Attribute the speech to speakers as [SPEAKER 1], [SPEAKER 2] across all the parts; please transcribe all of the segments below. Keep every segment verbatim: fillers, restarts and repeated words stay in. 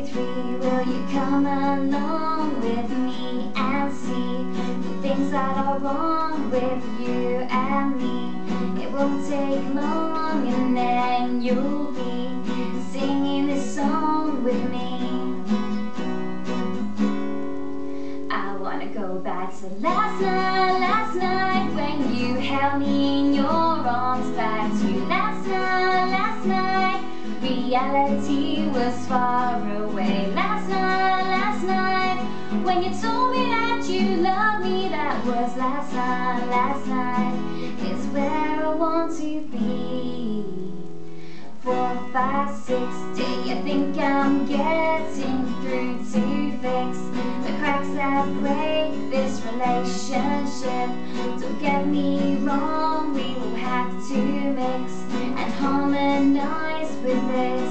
[SPEAKER 1] three, will you come along with me and see the things that are wrong with you and me? It won't take long and then you'll be singing this song with me. I wanna go back to last night, last night when you held me in your arms. Back to last night, last night, reality was far away. Last night, last night, when you told me that you loved me. That was last night, last night, is where I want to be. Four, five, six, do you think I'm getting through to fix the cracks that break this relationship? Don't get me wrong, we will have to mix and harmonize with this.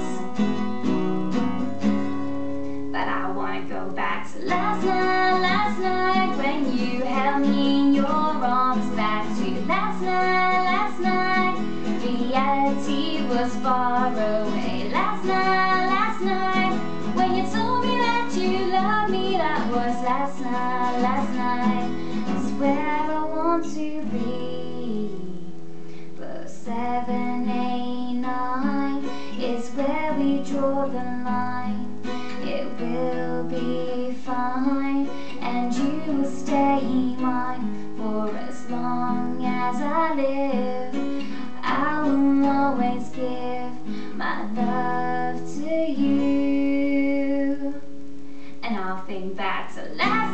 [SPEAKER 1] But I wanna go back to last night, last night when you held me in your arms. Back to last night, last night, reality was far away. Last night, last night, when you told me that you loved me. That was last night, last night, is where I want to be. But seven, eight, nine is where we draw the line. It will be fine, and you will stay mine for as long as I live. I will always give my love to you. And I'll think back to last